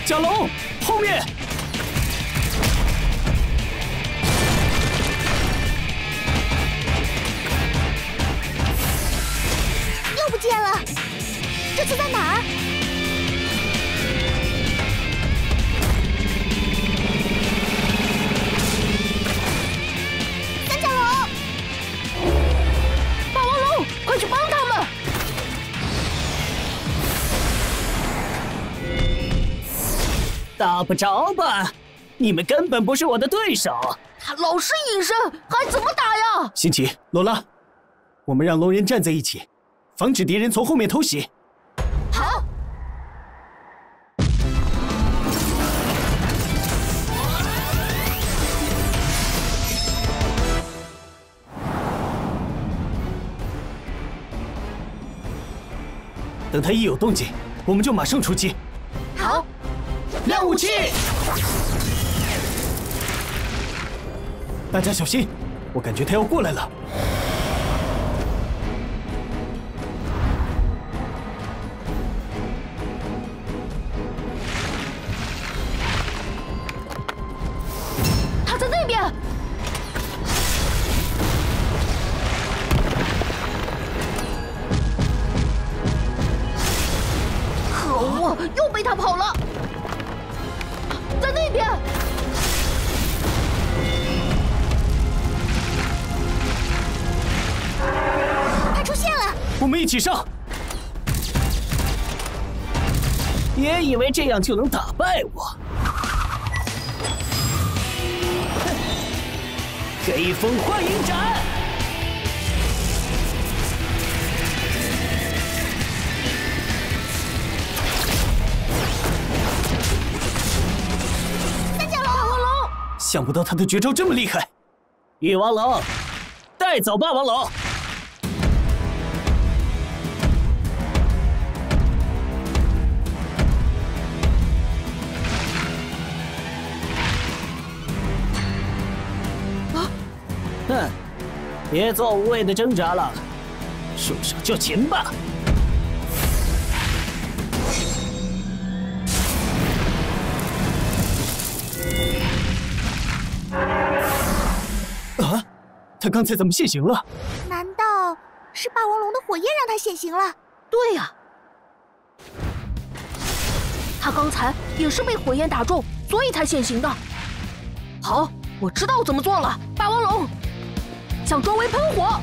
甲龙后面。 又不见了，这次在哪儿？三角龙， 霸王龙，快去帮他们！ 打不着吧？你们根本不是我的对手。 他老是隐身，还怎么打呀？ 辛奇、罗拉，我们让龙人站在一起，防止敌人从后面偷袭。 好。 等他一有动静，我们就马上出击。 好。 亮武器！大家小心，我感觉他要过来了。 他在那边。可恶，又被他跑了。 在那边， 他出现了！ 我们一起上！别以为这样就能打败我！黑风幻影斩！想不到他的绝招这么厉害！翼王龙，带走霸王龙！哼，别做无谓的挣扎了，束手就擒吧！ 啊！他刚才怎么现形了？ 难道是霸王龙的火焰让他现形了？ 对呀，他刚才也是被火焰打中，所以才现形的。好，我知道怎么做了。霸王龙，向周围喷火。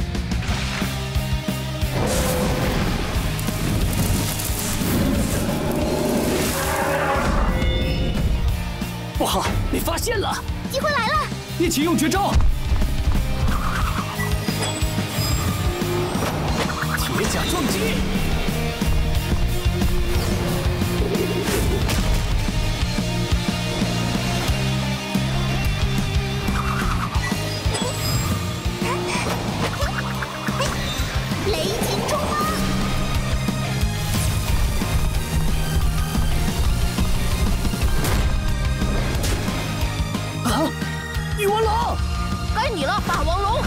不好，被发现了！ 机会来了！ 一起用绝招！铁甲撞击！ 雷霆冲锋！ 啊！ 翼王龙， 该你了，霸王龙！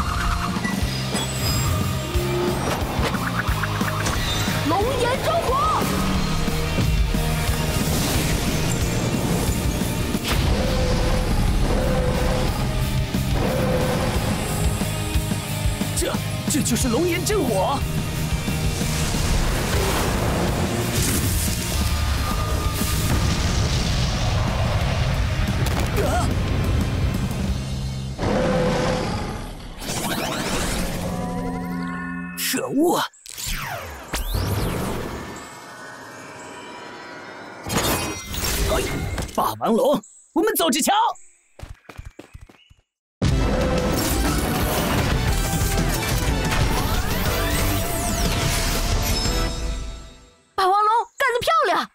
龙炎真火！ 这就是龙炎真火！啊！ 可恶啊！哎，霸王龙，我们走着瞧！ 霸王龙干得漂亮！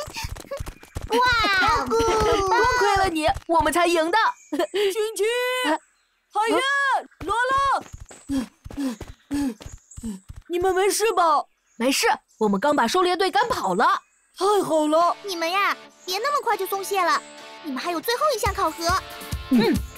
哇！ 多亏了你，我们才赢的。 君君，海燕，罗拉。 你们没事吧？ 没事，我们刚把狩猎队赶跑了。 太好了！ 你们呀，别那么快就松懈了，你们还有最后一项考核。 嗯。